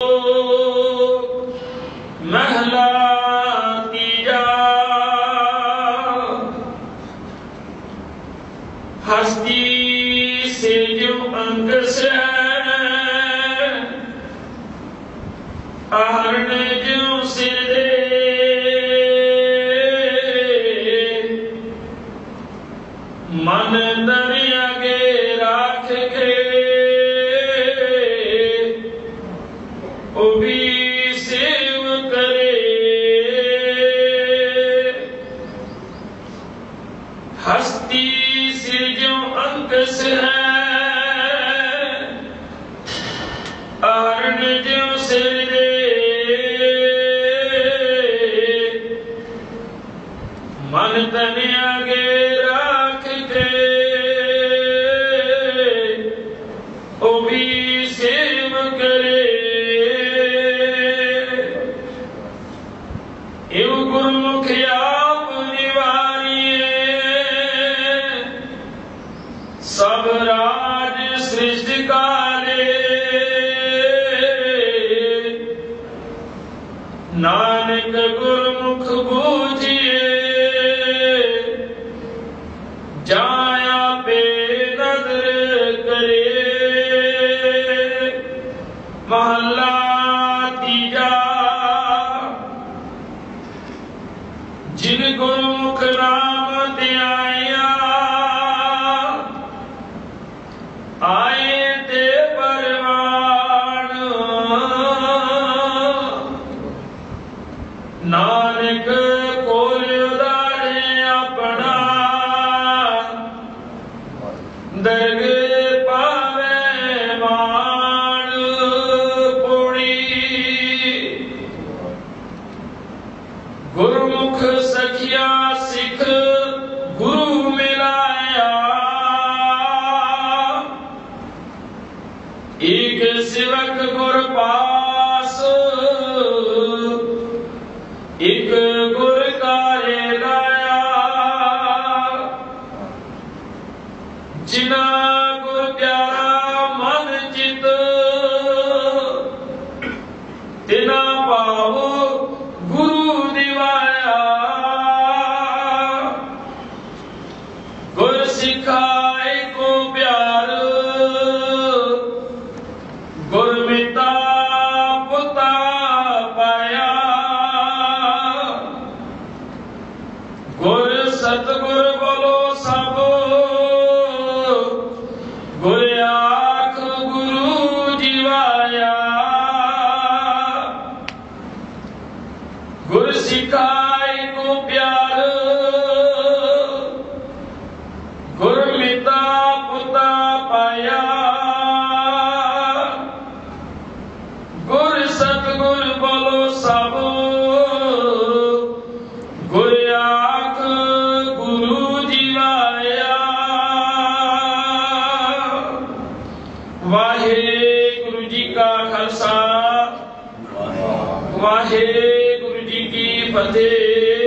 महला तीजा हस्ती से जो अंक से आहरण जो सिर दे मन दरिया के राख के ओ भी सेव करे हस्ती से जो अंक से है आहरण जो सिर दे मन दरिया के राख के ओ भी सेव करे एव गुरुमुख आप निवारिए सब राज सृष्टि काले नानक गुरुमुख बूझिए जाया पे नजर करे महला तीजा जिन गुरुमुख नाम ध्याया आए ते परवान नानक कोल उदारे अपना दरग पावे मान पोड़ी गुरुमुख सखिया सिख गुरु मिलाया एक सेवक गुर पास एक गुर कार्य लाया जिना गुर प्यारा मन चित तिना पावो गुरु दिवाया गुर सिखाए को प्यार गुर मिता पुता पाया गुर सतगुर बोलो सब गुर आख गुरु जीवाया गुर सिखाए को प्यार गुर मिता पुता पाया गुर सतगुर बोलो सब गुर आख गुरु जीवाया वाहेगुरु जी का खालसा वाहेगुरु जी की फतेह।